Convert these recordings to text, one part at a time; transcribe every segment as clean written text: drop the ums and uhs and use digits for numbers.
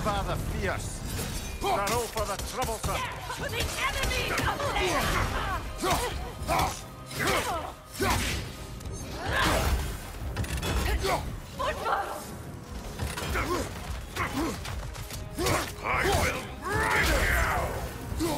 father fierce. Sorrow for the troublesome. To the enemy up there! Football! I will break you!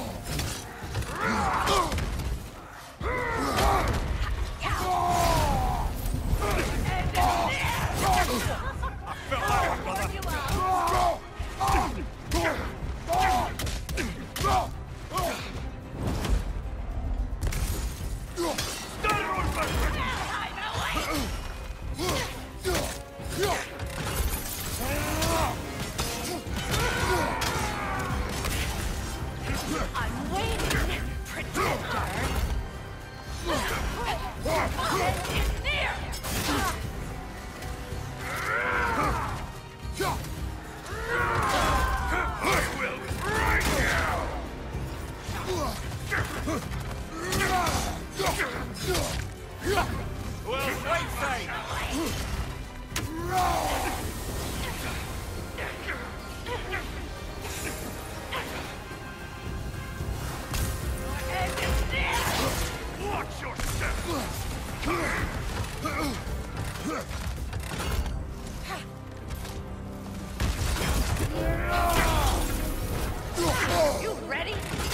I'm waiting, pretender! It's near! I will break you! Well, right side. Watch your step! You ready?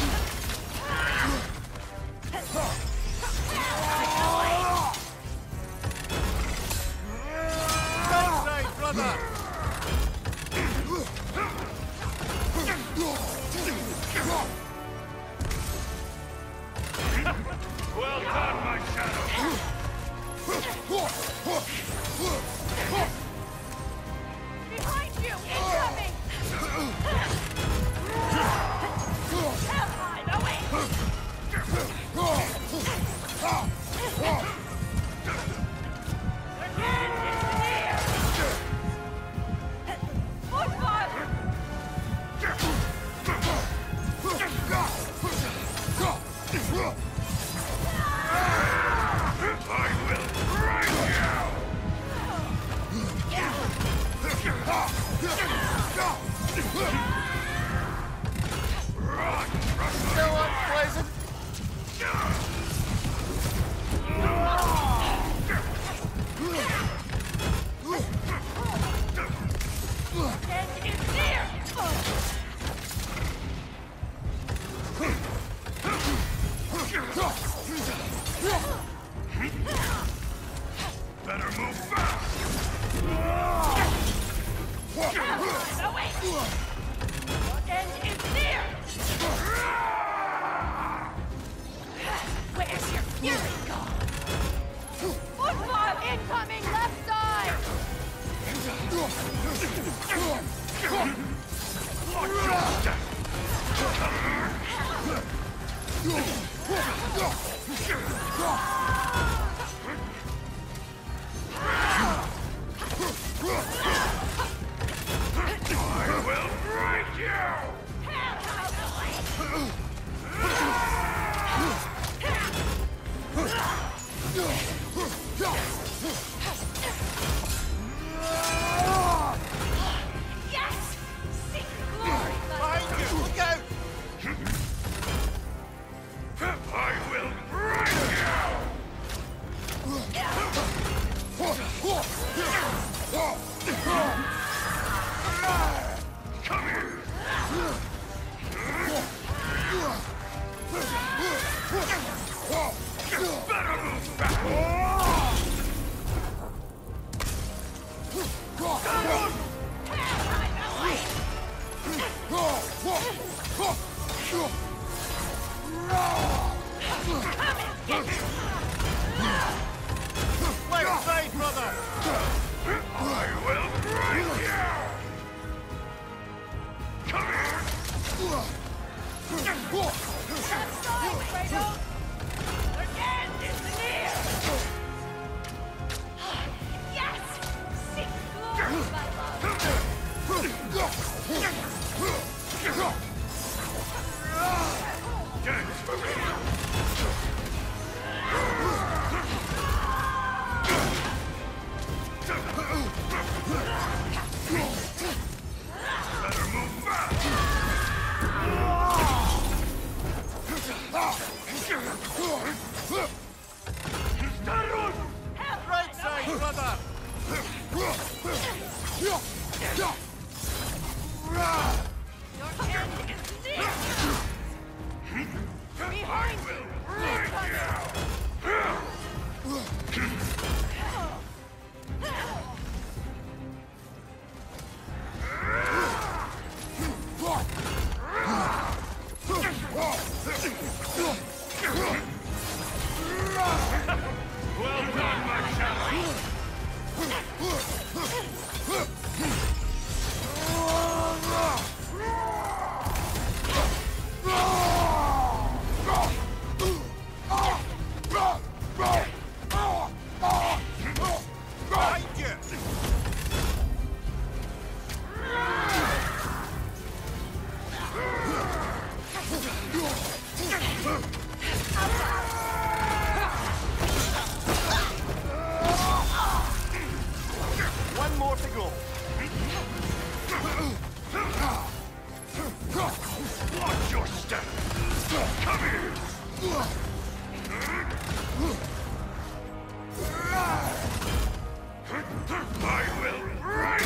Right side, brother. Well done, my shadow! Behind you! Incoming! Out the way! Their end is near! Football! I will break you! Run, Still unpleasant. End is near! Better move fast! No, wait! End is near! Where's your fury gone? Football incoming left side! Watch your step! I will break you! Yes! Seek glory! Behind you. Look out. I will break you! Come here! Better move back! Right side, brother. I will break you! Come here! Left side, Fredo! Their end is near! Yes! Seek glory, my love! Dance for me! Better move Right side, brother! Your end is near! Behind you! Well done, my shadow! Behind you! One more to go. Watch your step! Come here! I will right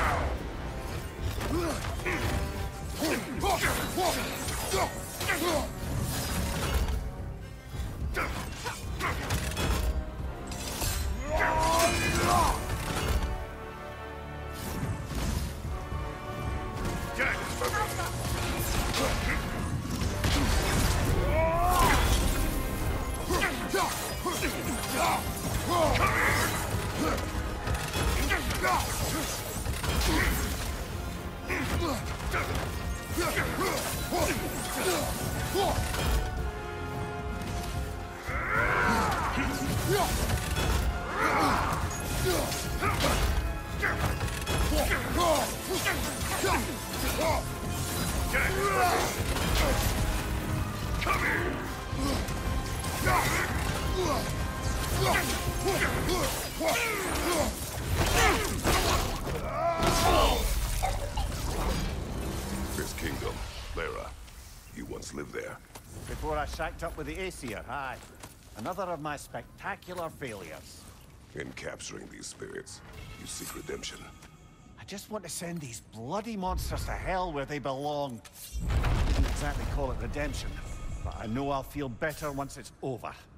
This kingdom, Lara, you once lived there. Before I shacked up with the Aesir, aye. Another of my spectacular failures. In capturing these spirits, you seek redemption. I just want to send these bloody monsters to hell where they belong. I wouldn't exactly call it redemption, but I know I'll feel better once it's over.